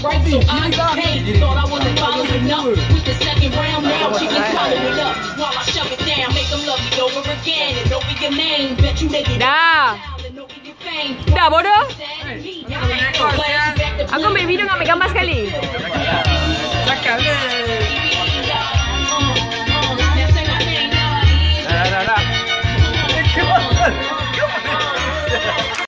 right, so I paid. Thought I wasn't following up with the second round. Now she can swallow it up while I shove it down. Make them love me over again and over your name. Bet you they get Dah. and over your fame. Dah bodoh.